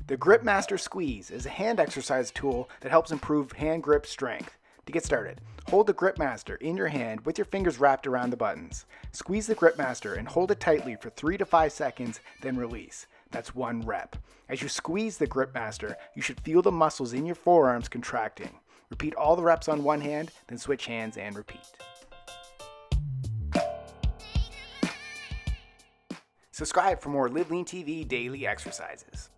The Gripmaster Squeeze is a hand exercise tool that helps improve hand grip strength. To get started, hold the Gripmaster in your hand with your fingers wrapped around the buttons. Squeeze the Gripmaster and hold it tightly for 3 to 5 seconds, then release. That's 1 rep. As you squeeze the Gripmaster, you should feel the muscles in your forearms contracting. Repeat all the reps on one hand, then switch hands and repeat. Subscribe for more Live Lean TV daily exercises.